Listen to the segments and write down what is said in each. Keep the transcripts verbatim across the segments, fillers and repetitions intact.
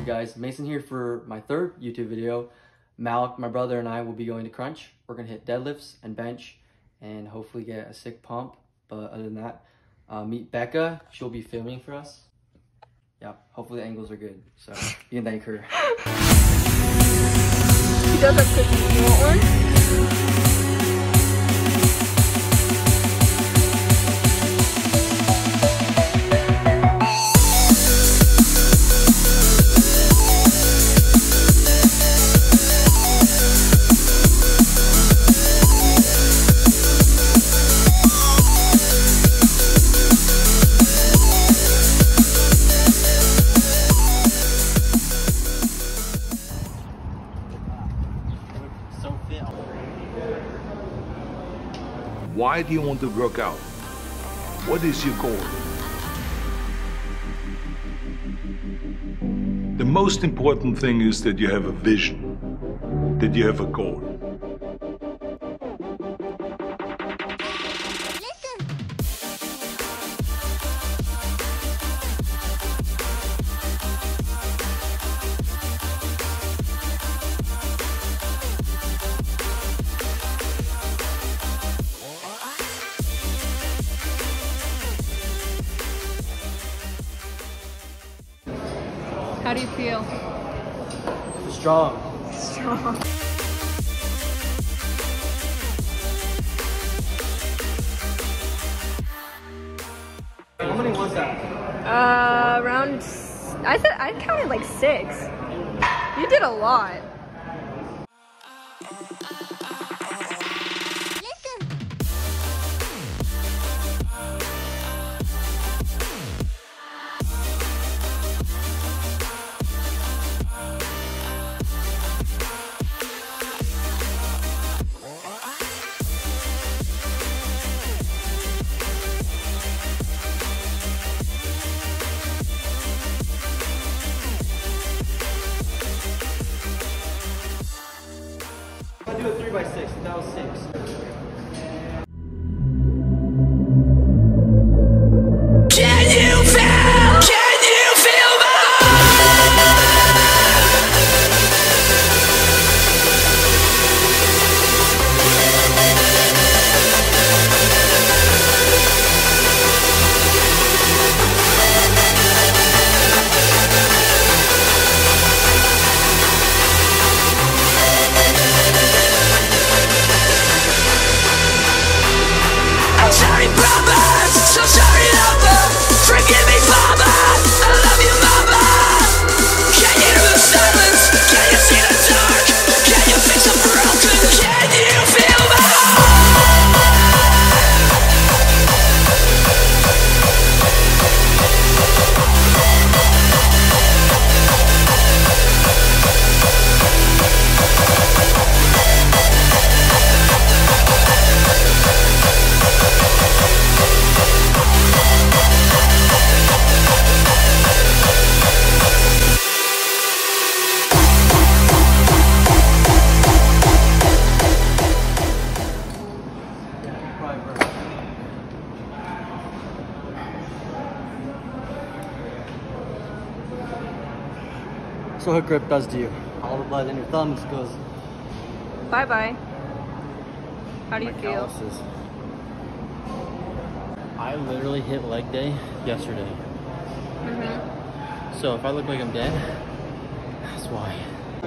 guys? Mason here for my third YouTube video. Malik, my brother, and I will be going to crunch. We're gonna hit deadlifts and bench and hopefully get a sick pump. But other than that, uh, meet Becca. She'll be filming for us. Yeah, hopefully the angles are good. So you can thank her. He does have cookies. You want one? Why do you want to work out? What is your goal? The most important thing is that you have a vision, that you have a goal. How do you feel? Strong. Strong. How many was that? Uh, around, I said, I counted like six. You did a lot. I do a three by six. That was six. Can you feel? Can you feel me? I'm sorry, brother. So sorry, lover. Forgive me, father. I love you, mama. Can you hear the silence? Can you see the dark? Can you fix the broken? Can you feel my So hook grip does to you. All the blood in your thumbs goes. Bye bye. How do you my feel? calluses. I literally hit leg day yesterday. Mm-hmm. So if I look like I'm dead, that's why.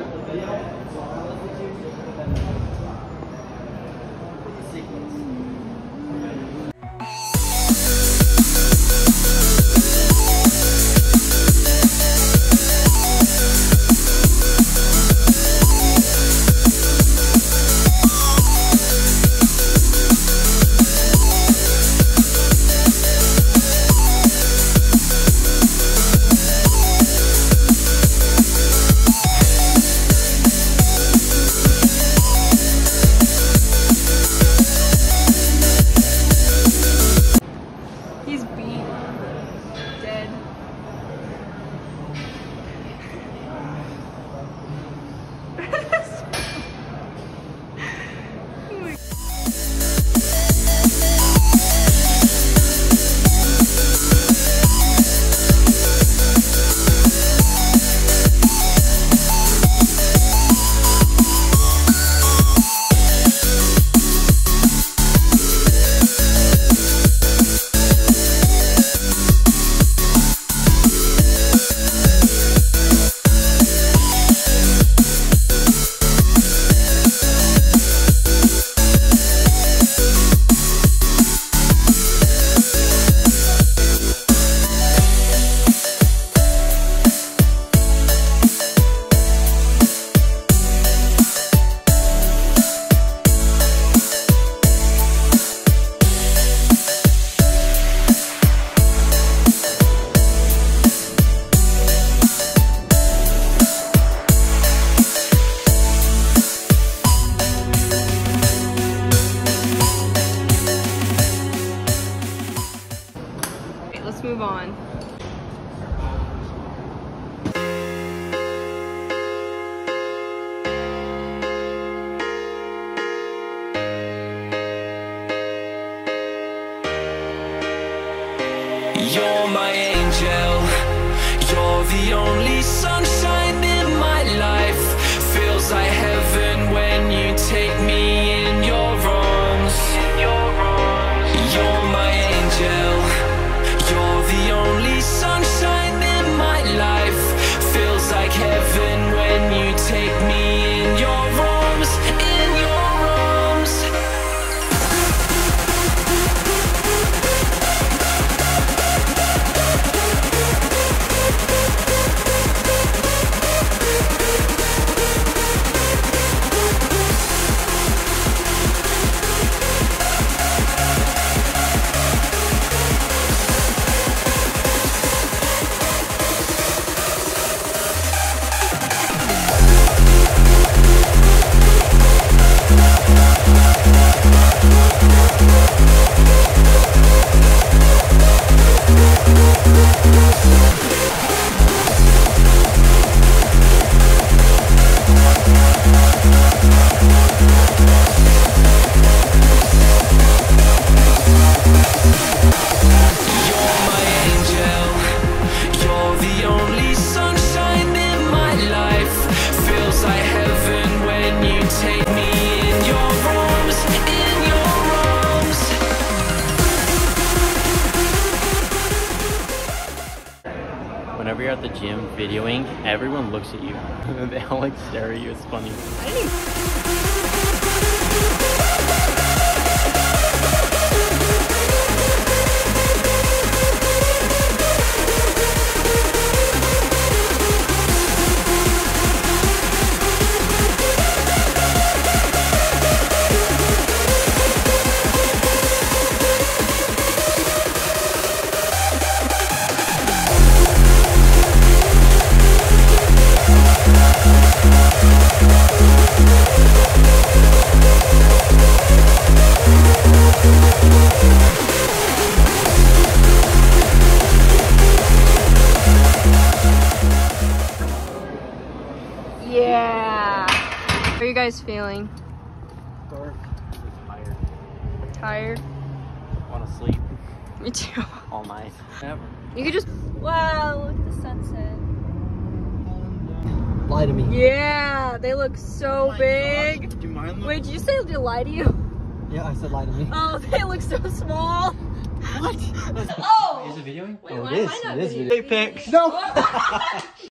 He's beat. Dead. let's move on. You're my angel, you're the only sunshine in my life. Feels like heaven when you take me in your arms. You're my angel, you're the only sunshine in my life. Feels like heaven when you take me in your arms, in your arms. Whenever you're at the gym videoing, everyone looks at you. They all like stare at you. It's funny. I didn't even... Yeah. How are you guys feeling? Tired. Tired? Want to sleep Me too. all night. Never. You could just... Wow, look at the sunset. Lie to me. Yeah, they look so big. Do you mind? Wait, did you say they lie to you? Yeah, I said lie to me. Oh, they look so small. What? Oh! Is it videoing? Wait, Oh, why it am is. I not It is videoing? video. Pics. No.